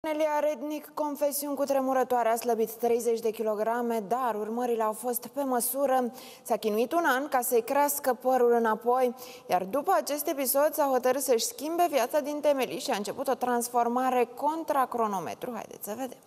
Nelia Rednic, confesiuni cutremurătoare, a slăbit 30 de kilograme, dar urmările au fost pe măsură. S-a chinuit un an ca să-i crească părul înapoi, iar după acest episod s-a hotărât să-și schimbe viața din temelii și a început o transformare contra cronometru. Haideți să vedem.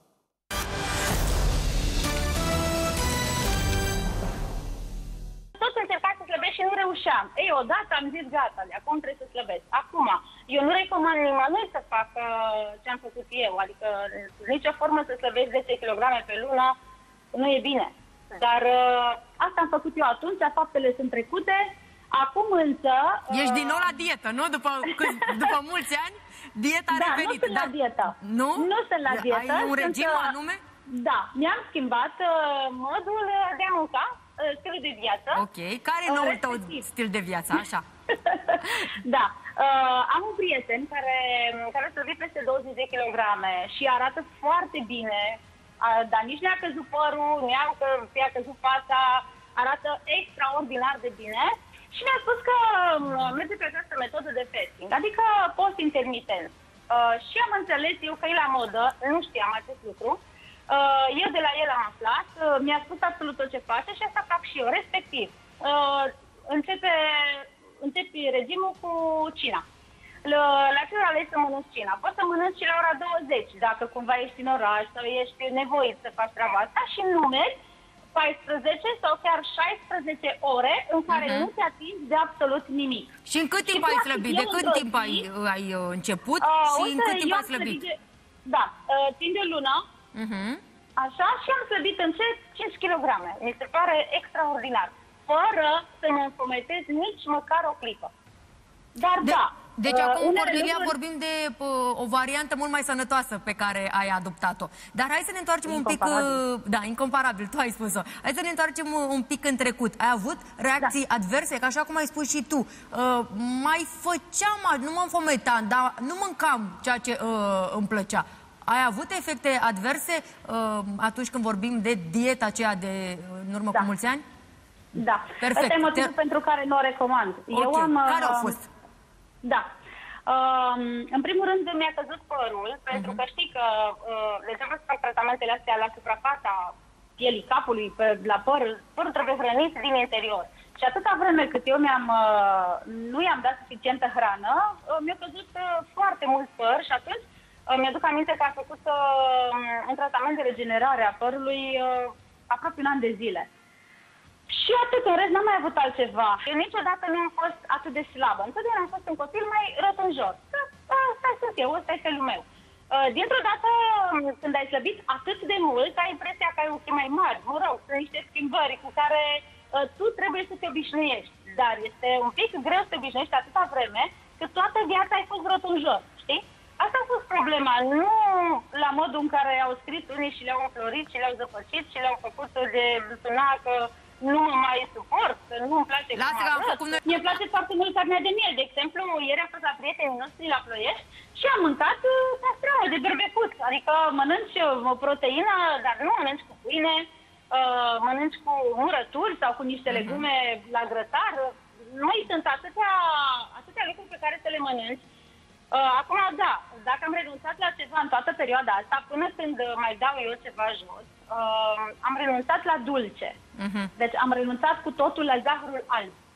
Tot încercam să slăbesc și nu reușeam. Ei, odată am zis gata, de acum trebuie să slăbesc. Acum, eu nu recomand nimănui să facă ce am făcut eu, adică nicio formă să slăbesc 10 kg pe lună nu e bine. Dar asta am făcut eu atunci, faptele sunt trecute. Acum însă... Ești din nou la dietă, nu? După mulți ani, dieta a revenit. Nu sunt la dietă. Nu? Nu sunt la dietă. Ai un regim anume? Da, mi-am schimbat modul de a mânca, stilul de viață. Ok. Care e noul tău stil de viață? Așa. Da. Am un prieten care a slăbit peste 20 de kilograme și arată foarte bine, dar nici nu a căzut părul, nu i-a căzut fața, arată extraordinar de bine și mi-a spus că merge pe această metodă de fasting, adică post intermitent. Și am înțeles eu că e la modă, nu știam acest lucru. Eu de la el am aflat, mi-a spus absolut tot ce face și asta fac și eu, respectiv. Începi regimul cu cina. La ce ora alegi să mănânci cina? Poți să mănânci și la ora 20, dacă cumva ești în oraș sau ești nevoit să faci treaba asta și numeri 14 sau chiar 16 ore în care nu te atingi de absolut nimic. Și în cât timp ai slăbit? De cât timp ai început și în cât timp ai slăbit? Da, timp de lună. Așa, și am slăbit încet 5 kg. Mi se pare extraordinar. Fără să mă înfometez nici măcar o clipă. Dar da. Deci acum, Cornelia, vorbim de o variantă mult mai sănătoasă pe care ai adoptat-o. Dar hai să ne întoarcem un pic... Da, incomparabil, tu ai spus-o. Hai să ne întoarcem un pic în trecut. Ai avut reacții adverse? Că așa cum ai spus și tu, mai făceam, nu mă înfometam, dar nu mâncam ceea ce îmi plăcea. Ai avut efecte adverse atunci când vorbim de dieta aceea de în urmă cu mulți ani? Da. Perfect. Ăsta e motivul pentru care nu o recomand. Care au fost? Da. În primul rând mi-a căzut părul, pentru că știi că de trebuie să fac tratamentele astea la suprafața pielii capului, la păr. Părul trebuie hrănit din interior. Și atâta vreme cât eu nu i-am dat suficientă hrană, mi-a căzut foarte mult păr și atunci mi-aduc aminte că a făcut un tratament de regenerare a părului aproape un an de zile. Și atât, în rest, n-am mai avut altceva. Eu niciodată nu am fost atât de slabă. Întotdeauna am fost un copil mai rotunjor. Asta sunt eu, ăsta e felul meu. Dintr-o dată, când ai slăbit atât de mult, ai impresia că ai ochii mai mari. Mă rog, sunt niște schimbări cu care tu trebuie să te obișnuiești. Dar este un pic greu să te obișnuiești atâta vreme, că toată viața ai fost rotunjor, știi? Asta a fost problema, nu la modul în care au scris unii și le-au înflorit și le-au zăpăcit și le-au făcut de suna că nu mă mai suport, că nu-mi place cum arăt. Mie-mi place foarte mult carnea de miel. De exemplu, ieri am fost la prietenii noștri la Ploiești și am mâncat pastramă de berbecut. Adică mănânci o proteină, dar nu mănânci cu pâine, mănânci cu murături sau cu niște legume la grătar. Noi sunt atâtea lucruri pe care să le mănânci. Acum, da, dacă am renunțat la ceva în toată perioada asta, până când mai dau eu ceva jos, am renunțat la dulce. Deci am renunțat cu totul la zahărul alb.